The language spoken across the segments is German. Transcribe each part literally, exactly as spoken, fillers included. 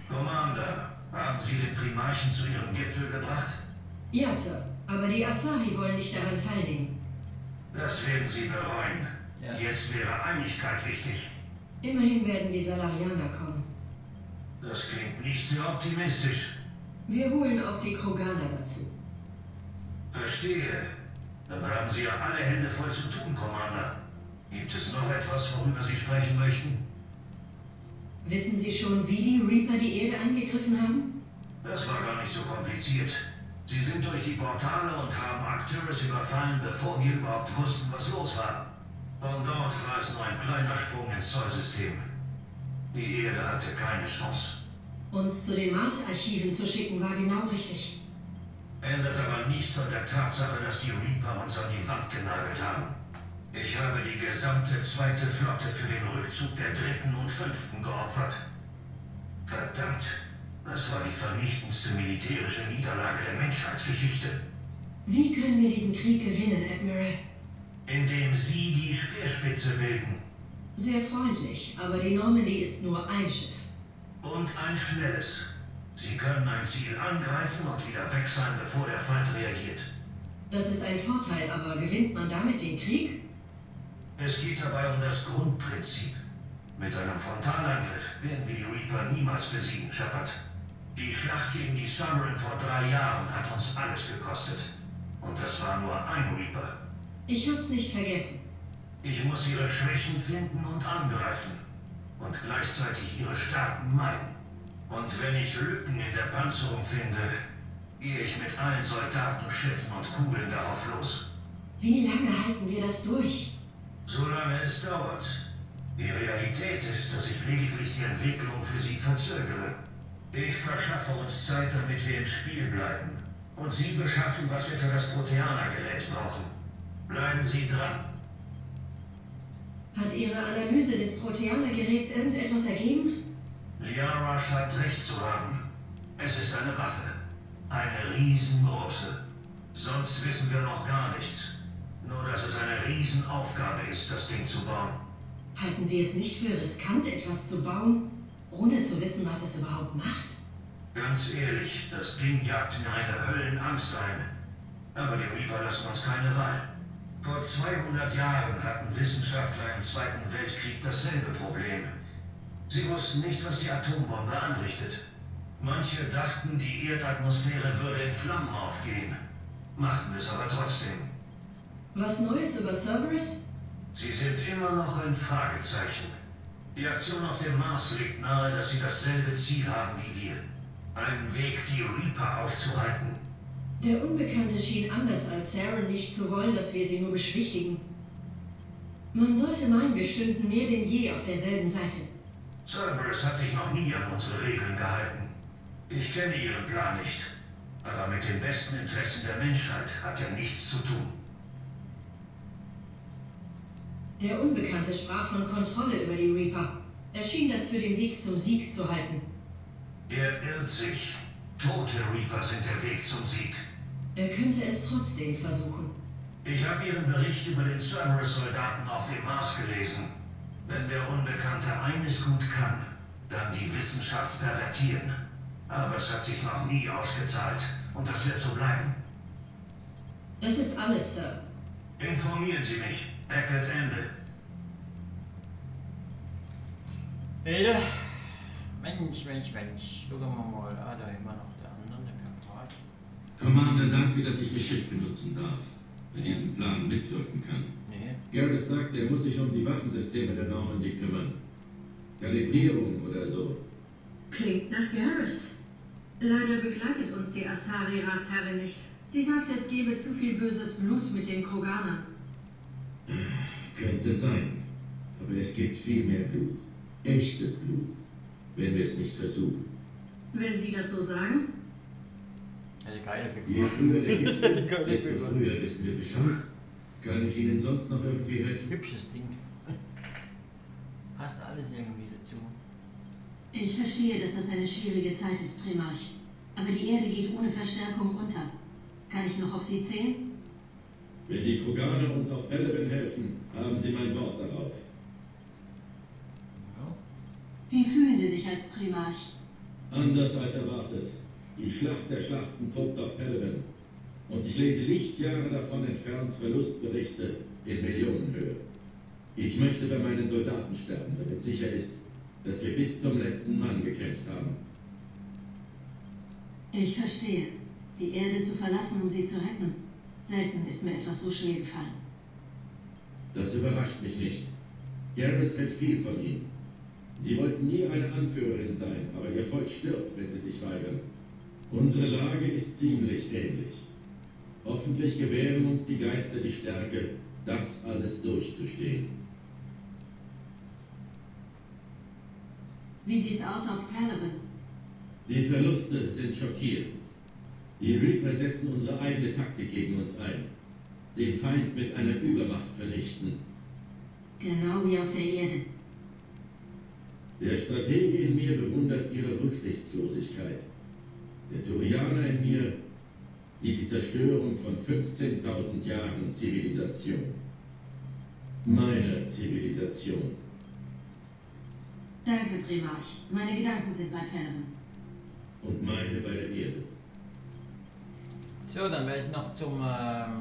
Commander, haben Sie den Primarchen zu Ihrem Gipfel gebracht? Ja, Sir. Aber die Asahi wollen nicht daran teilnehmen. Das werden Sie bereuen. Ja. Jetzt wäre Einigkeit wichtig. Immerhin werden die Salarianer kommen. Das klingt nicht sehr optimistisch. Wir holen auch die Kroganer dazu. Verstehe. Dann haben Sie ja alle Hände voll zu tun, Commander. Gibt es noch etwas, worüber Sie sprechen möchten? Wissen Sie schon, wie die Reaper die Erde angegriffen haben? Das war gar nicht so kompliziert. Sie sind durch die Portale und haben Arcturus überfallen, bevor wir überhaupt wussten, was los war. Von dort war es nur ein kleiner Sprung ins Zollsystem. Die Erde hatte keine Chance. Uns zu den Mars-Archiven zu schicken, war genau richtig. Ändert aber nichts an der Tatsache, dass die Reaper uns an die Wand genagelt haben. Ich habe die gesamte zweite Flotte für den Rückzug der dritten und fünften geopfert. Verdammt, das war die vernichtendste militärische Niederlage der Menschheitsgeschichte. Wie können wir diesen Krieg gewinnen, Admiral? Indem Sie die Speerspitze bilden. Sehr freundlich, aber die Normandy ist nur ein Schiff. Und ein schnelles. Sie können ein Ziel angreifen und wieder weg sein, bevor der Feind reagiert. Das ist ein Vorteil, aber gewinnt man damit den Krieg? Es geht dabei um das Grundprinzip. Mit einem Frontalangriff werden wir die Reaper niemals besiegen, Shepard. Die Schlacht gegen die Sovereign vor drei Jahren hat uns alles gekostet. Und das war nur ein Reaper. Ich hab's nicht vergessen. Ich muss ihre Schwächen finden und angreifen. Und gleichzeitig ihre Stärken meiden. Und wenn ich Lücken in der Panzerung finde, gehe ich mit allen Soldaten, Schiffen und Kugeln darauf los. Wie lange halten wir das durch? Solange es dauert. Die Realität ist, dass ich lediglich die Entwicklung für sie verzögere. Ich verschaffe uns Zeit, damit wir im Spiel bleiben. Und Sie beschaffen, was wir für das Proteaner-Gerät brauchen. Bleiben Sie dran. Hat Ihre Analyse des Proteaner-Geräts irgendetwas ergeben? Liara scheint recht zu haben. Es ist eine Waffe. Eine riesengroße. Sonst wissen wir noch gar nichts. Nur, dass es eine Riesenaufgabe ist, das Ding zu bauen. Halten Sie es nicht für riskant, etwas zu bauen, ohne zu wissen, was es überhaupt macht? Ganz ehrlich, das Ding jagt mir eine Höllenangst ein. Aber die Reaper lassen uns keine Wahl. Vor zweihundert Jahren hatten Wissenschaftler im Zweiten Weltkrieg dasselbe Problem. Sie wussten nicht, was die Atombombe anrichtet. Manche dachten, die Erdatmosphäre würde in Flammen aufgehen, machten es aber trotzdem. Was Neues über Cerberus? Sie sind immer noch ein Fragezeichen. Die Aktion auf dem Mars legt nahe, dass sie dasselbe Ziel haben wie wir. Einen Weg, die Reaper aufzuhalten. Der Unbekannte schien anders als Saren nicht zu wollen, dass wir sie nur beschwichtigen. Man sollte meinen, wir stünden mehr denn je auf derselben Seite. Cerberus hat sich noch nie an unsere Regeln gehalten. Ich kenne ihren Plan nicht. Aber mit den besten Interessen der Menschheit hat er nichts zu tun. Der Unbekannte sprach von Kontrolle über die Reaper. Er schien das für den Weg zum Sieg zu halten. Er irrt sich. Tote Reaper sind der Weg zum Sieg. Er könnte es trotzdem versuchen. Ich habe Ihren Bericht über den Cerberus-Soldaten auf dem Mars gelesen. Wenn der Unbekannte eines gut kann, dann die Wissenschaft pervertieren. Aber es hat sich noch nie ausgezahlt. Und das wird so bleiben. Das ist alles, Sir. Informieren Sie mich. Eckert Ende. Rede. Mensch, Mensch, Mensch. Gucken wir mal. Ah, da immer noch der andere, der Kapital. Commander, danke, dass ich Ihr Schiff benutzen darf. Bei diesem Plan mitwirken kann. Nee. Garrus sagt, er muss sich um die Waffensysteme der Normandy kümmern. Kalibrierung oder so. Klingt nach Garrus. Leider begleitet uns die Asari-Ratsherrin nicht. Sie sagt, es gebe zu viel böses Blut mit den Kroganern. Könnte sein. Aber es gibt viel mehr Blut. Echtes Blut. Wenn wir es nicht versuchen. Wenn Sie das so sagen? Eine geile Je Figur. früher der Gipfel, Die geile desto Figur. früher wissen wir Bescheid. Kann ich Ihnen sonst noch irgendwie helfen? Hübsches Ding. Passt alles irgendwie dazu. Ich verstehe, dass das eine schwierige Zeit ist, Primarch. Aber die Erde geht ohne Verstärkung unter. Kann ich noch auf Sie zählen? Wenn die Kroganer uns auf Eleven helfen, haben Sie mein Wort darauf. Ja. Wie fühlen Sie sich als Primarch? Anders als erwartet. Die Schlacht der Schlachten tobt auf Pelivan. Und ich lese Lichtjahre davon entfernt Verlustberichte in Millionenhöhe. Ich möchte bei meinen Soldaten sterben, damit sicher ist, dass wir bis zum letzten Mann gekämpft haben. Ich verstehe. Die Erde zu verlassen, um sie zu retten. Selten ist mir etwas so schwer gefallen. Das überrascht mich nicht. Garrus hält viel von ihnen. Sie wollten nie eine Anführerin sein, aber ihr Volk stirbt, wenn sie sich weigern. Unsere Lage ist ziemlich ähnlich. Hoffentlich gewähren uns die Geister die Stärke, das alles durchzustehen. Wie sieht's aus auf Pelivan? Die Verluste sind schockierend. Die Reaper setzen unsere eigene Taktik gegen uns ein. Den Feind mit einer Übermacht vernichten. Genau wie auf der Erde. Der Stratege in mir bewundert ihre Rücksichtslosigkeit. Der Turianer in mir sieht die Zerstörung von fünfzehntausend Jahren Zivilisation. Meiner Zivilisation. Danke, Primarch. Meine Gedanken sind bei Pelivan. Und meine bei der Erde. So, dann werde ich noch zum, ähm,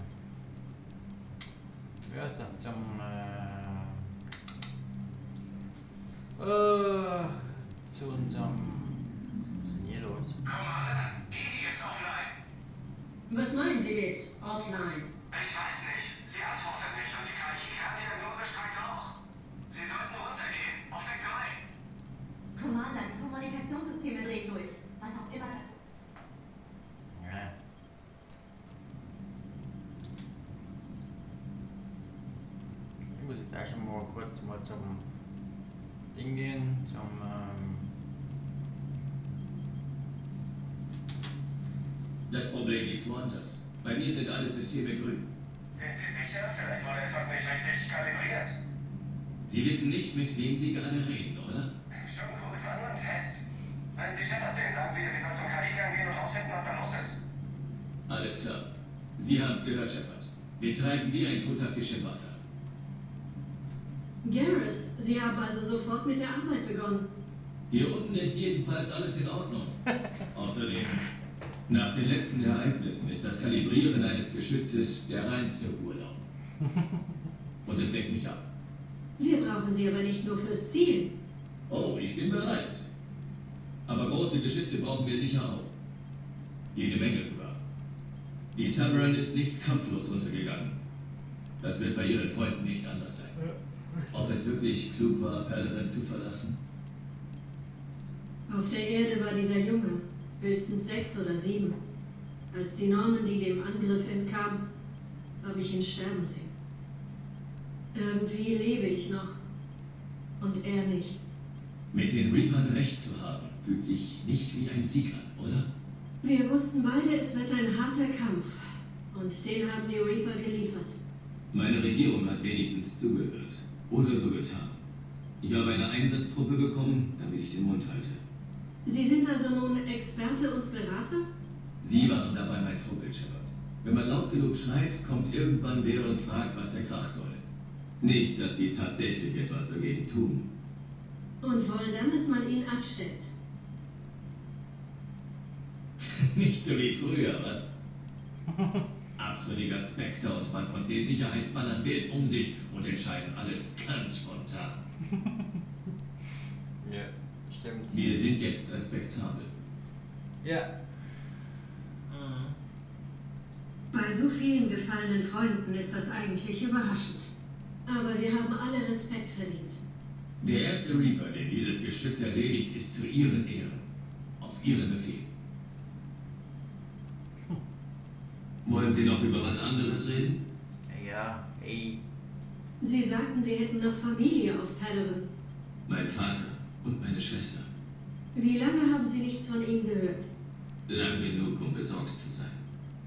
wie heißt das, zum, äh, äh, zu unserem, was ist denn hier los? Commander, Edie ist offline. Was meinen Sie mit offline? Ich weiß nicht. Sie antwortet nicht und die K I-Kerndiagnose streikt auch. Sie sollten runtergehen. Auf Deck drei. Commander, die Kommunikationssysteme drehen durch. Was auch immer. Ja. Ich muss jetzt erst mal kurz mal zum Ding gehen, zum, ähm, Das Problem liegt woanders. Bei mir sind alle Systeme grün. Sind Sie sicher? Vielleicht wurde etwas nicht richtig kalibriert. Sie wissen nicht, mit wem Sie gerade reden, oder? Schon gut, war nur ein Test. Wenn Sie Shepard sehen, sagen Sie, Sie soll zum K I-Kern gehen und rausfinden, was da los ist. Alles klar. Sie haben es gehört, Shepard. Wir treiben wie ein toter Fisch im Wasser. Garrus, Sie haben also sofort mit der Arbeit begonnen. Hier unten ist jedenfalls alles in Ordnung. Außerdem, nach den letzten Ereignissen ist das Kalibrieren eines Geschützes der reinste Urlaub. Und es lenkt mich ab. Wir brauchen Sie aber nicht nur fürs Ziel. Oh, ich bin bereit. Aber große Geschütze brauchen wir sicher auch. Jede Menge sogar. Die Sovereign ist nicht kampflos untergegangen. Das wird bei ihren Freunden nicht anders sein. Ob es wirklich klug war, Pelivan zu verlassen? Auf der Erde war dieser Junge, höchstens sechs oder sieben. Als die Normandy dem Angriff entkam, habe ich ihn sterben sehen. Irgendwie lebe ich noch. Und er nicht. Mit den Reapern recht zu haben, fühlt sich nicht wie ein Sieg an, oder? Wir wussten beide, es wird ein harter Kampf. Und den haben die Reaper geliefert. Meine Regierung hat wenigstens zugehört. Oder so getan. Ich habe eine Einsatztruppe bekommen, damit ich den Mund halte. Sie sind also nun Experte und Berater? Sie waren dabei mein Vorbild, Shepard. Wenn man laut genug schreit, kommt irgendwann wer und fragt, was der Krach soll. Nicht, dass sie tatsächlich etwas dagegen tun. Und wollen dann, dass man ihn abstellt. Nicht so wie früher, was? Abtrünniger Spectre und Mann von Seesicherheit ballern wild um sich und entscheiden alles ganz spontan. ja, stimmt. Wir sind jetzt respektabel. Ja. Mhm. Bei so vielen gefallenen Freunden ist das eigentlich überraschend. Aber wir haben alle Respekt verdient. Der erste Reaper, den dieses Geschütz erledigt, ist zu Ihren Ehren. Auf Ihren Befehl. Wollen Sie noch über was anderes reden? Ja, ey. Sie sagten, Sie hätten noch Familie auf Pelivan. Mein Vater und meine Schwester. Wie lange haben Sie nichts von ihm gehört? Lang genug, um besorgt zu sein.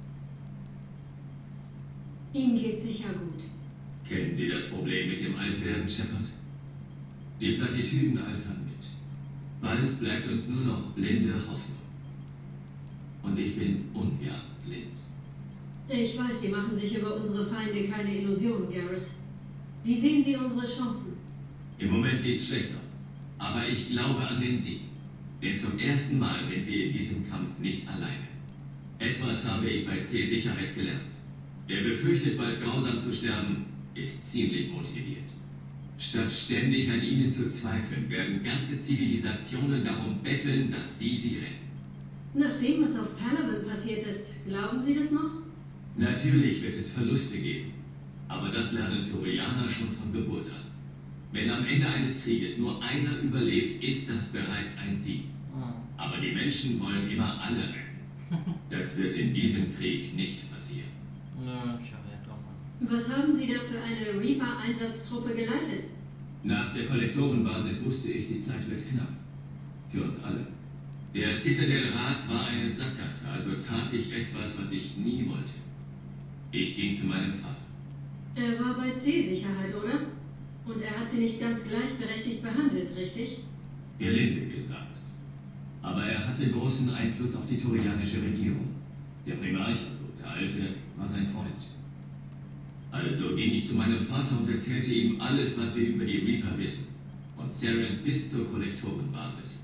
Ihm geht sicher gut. Kennen Sie das Problem mit dem Altwerden, Shepard? Die Plattitüden altern mit. Bald bleibt uns nur noch blinde Hoffnung. Und ich bin ungern blind. Ich weiß, Sie machen sich über unsere Feinde keine Illusionen, Garrus. Wie sehen Sie unsere Chancen? Im Moment sieht's schlecht aus. Aber ich glaube an den Sieg. Denn zum ersten Mal sind wir in diesem Kampf nicht alleine. Etwas habe ich bei C-Sicherheit gelernt. Wer befürchtet, bald grausam zu sterben, ist ziemlich motiviert. Statt ständig an ihnen zu zweifeln, werden ganze Zivilisationen darum betteln, dass sie sie retten. Nach dem, was auf Palaven passiert ist, glauben Sie das noch? Natürlich wird es Verluste geben. Aber das lernen Turianer schon von Geburt an. Wenn am Ende eines Krieges nur einer überlebt, ist das bereits ein Sieg. Aber die Menschen wollen immer alle retten. Das wird in diesem Krieg nicht passieren. Was haben Sie da für eine Reaper-Einsatztruppe geleitet? Nach der Kollektorenbasis wusste ich, die Zeit wird knapp. Für uns alle. Der Citadel-Rat war eine Sackgasse, also tat ich etwas, was ich nie wollte. Ich ging zu meinem Vater. Er war bei C-Sicherheit, oder? Und er hat Sie nicht ganz gleichberechtigt behandelt, richtig? Gelinde gesagt. Aber er hatte großen Einfluss auf die turianische Regierung. Der Primarch, also der Alte, war sein Freund. Also ging ich zu meinem Vater und erzählte ihm alles, was wir über die Reaper wissen. Und Saren bis zur Kollektorenbasis.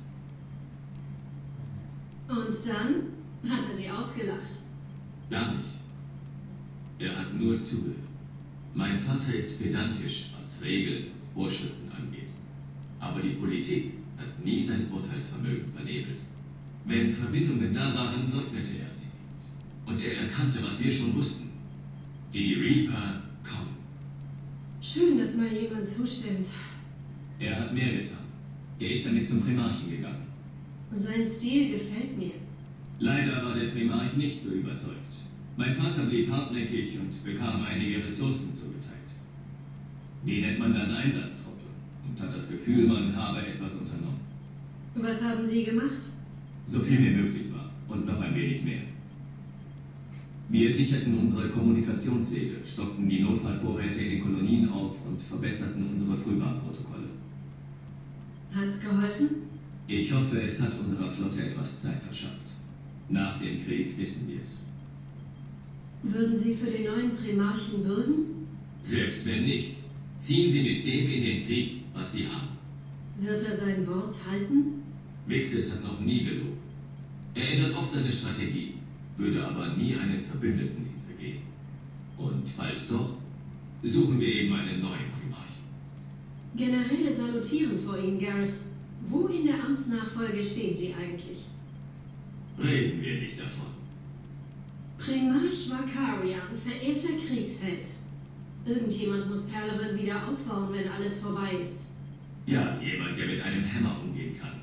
Und dann hat er Sie ausgelacht. Gar nicht. Er hat nur zugehört. Mein Vater ist pedantisch, was Regeln und Vorschriften angeht. Aber die Politik hat nie sein Urteilsvermögen vernebelt. Wenn Verbindungen da waren, leugnete er sie nicht. Und er erkannte, was wir schon wussten. Die Reaper kommen. Schön, dass mal jemand zustimmt. Er hat mehr getan. Er ist damit zum Primarchen gegangen. Sein Stil gefällt mir. Leider war der Primarch nicht so überzeugt. Mein Vater blieb hartnäckig und bekam einige Ressourcen zugeteilt. Die nennt man dann Einsatztruppe und hat das Gefühl, man habe etwas unternommen. Was haben Sie gemacht? So viel mir möglich war und noch ein wenig mehr. Wir sicherten unsere Kommunikationswege, stockten die Notfallvorräte in den Kolonien auf und verbesserten unsere Frühwarnprotokolle. Hat's geholfen? Ich hoffe, es hat unserer Flotte etwas Zeit verschafft. Nach dem Krieg wissen wir es. Würden Sie für den neuen Primarchen bürgen? Selbst wenn nicht, ziehen Sie mit dem in den Krieg, was Sie haben. Wird er sein Wort halten? Vixis hat noch nie gelogen. Er ändert oft seine Strategie, würde aber nie einen Verbündeten hintergehen. Und falls doch, suchen wir eben einen neuen Primarchen. Generäle salutieren vor Ihnen, Garrus. Wo in der Amtsnachfolge stehen Sie eigentlich? Reden wir nicht davon. Primarch Vakarian, verehrter Kriegsheld. Irgendjemand muss Palaven wieder aufbauen, wenn alles vorbei ist. Ja, jemand, der mit einem Hammer umgehen kann.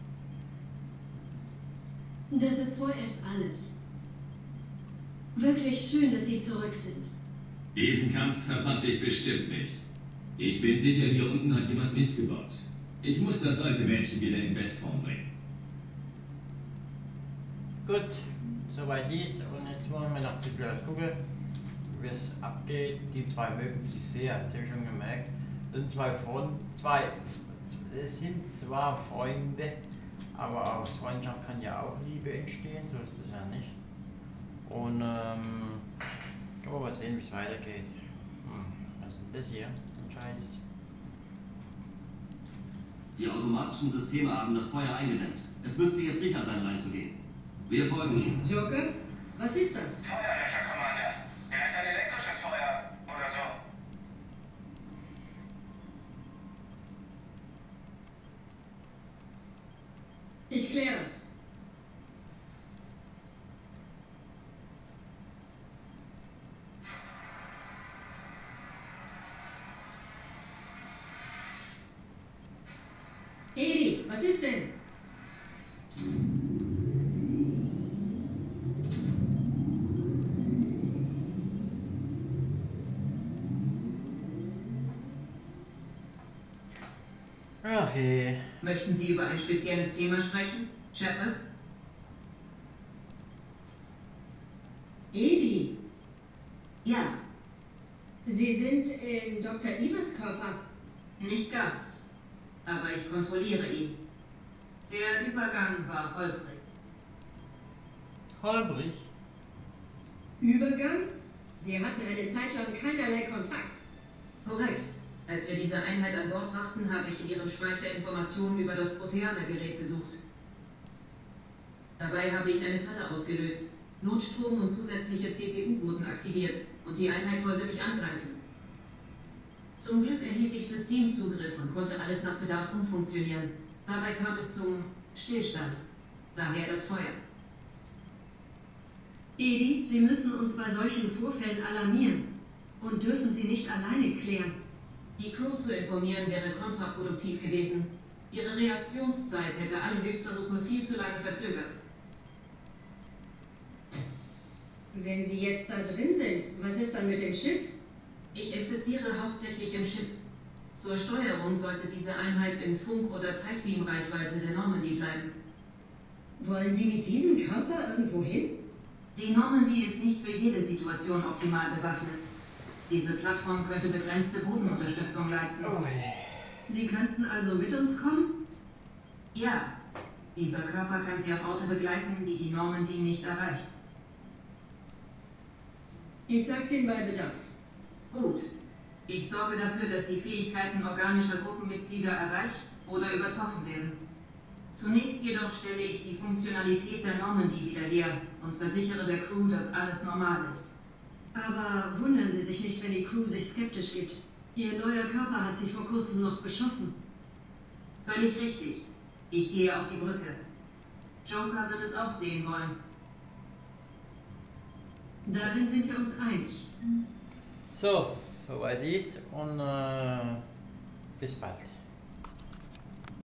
Das ist vorerst alles. Wirklich schön, dass Sie zurück sind. Diesen Kampf verpasse ich bestimmt nicht. Ich bin sicher, hier unten hat jemand Mist gebaut. Ich muss das alte Mädchen wieder in Bestform bringen. Gut, soweit dies. Und jetzt wollen wir noch ein bisschen was gucken, wie es abgeht. Die zwei mögen sich sehr, das habe ich schon gemerkt. Sind zwei Freunde, zwei, es sind zwar Freunde, aber aus Freundschaft kann ja auch Liebe entstehen, so ist es ja nicht. Und ähm, können wir mal sehen, wie es weitergeht. Hm, was ist das hier? Ein Scheiß. Die automatischen Systeme haben das Feuer eingedämmt. Es müsste jetzt sicher sein, reinzugehen. Wir folgen Ihnen. Joker, was ist das? Feuerlöscher, Commander. Vielleicht ein elektrisches Feuer oder so. Ich kläre das. Edi, was ist denn? Ach je. Möchten Sie über ein spezielles Thema sprechen, Shepard? Edi, Ja, Sie sind in Doktor Ivers Körper. nicht ganz. Aber ich kontrolliere ihn. Der Übergang war holprig. Holprig. Übergang? Wir hatten eine Zeit lang keinerlei Kontakt. Korrekt. Als wir diese Einheit an Bord brachten, habe ich in ihrem Speicher Informationen über das Proteaner-Gerät gesucht. Dabei habe ich eine Falle ausgelöst. Notstrom und zusätzliche C P U wurden aktiviert und die Einheit wollte mich angreifen. Zum Glück erhielt ich Systemzugriff und konnte alles nach Bedarf umfunktionieren. Dabei kam es zum Stillstand. Daher das Feuer. Edi, Sie müssen uns bei solchen Vorfällen alarmieren und dürfen sie nicht alleine klären. Die Crew zu informieren wäre kontraproduktiv gewesen. Ihre Reaktionszeit hätte alle Hilfsversuche viel zu lange verzögert. Wenn Sie jetzt da drin sind, was ist dann mit dem Schiff? Ich existiere hauptsächlich im Schiff. Zur Steuerung sollte diese Einheit in Funk- oder Tidebeam-Reichweite der Normandy bleiben. Wollen Sie mit diesem Körper irgendwo hin? Die Normandy ist nicht für jede Situation optimal bewaffnet. Diese Plattform könnte begrenzte Bodenunterstützung leisten. Oh. Sie könnten also mit uns kommen? Ja, dieser Körper kann Sie an Orte begleiten, die die Normandy nicht erreicht. Ich sag's Ihnen bei Bedarf. Gut. Ich sorge dafür, dass die Fähigkeiten organischer Gruppenmitglieder erreicht oder übertroffen werden. Zunächst jedoch stelle ich die Funktionalität der Normandy wieder her und versichere der Crew, dass alles normal ist. Aber wundern Sie sich nicht, wenn die Crew sich skeptisch gibt. Ihr neuer Körper hat sie vor kurzem noch beschossen. Völlig richtig. Ich gehe auf die Brücke. Joker wird es auch sehen wollen. Darin sind wir uns einig. So, soweit ist und äh, bis bald.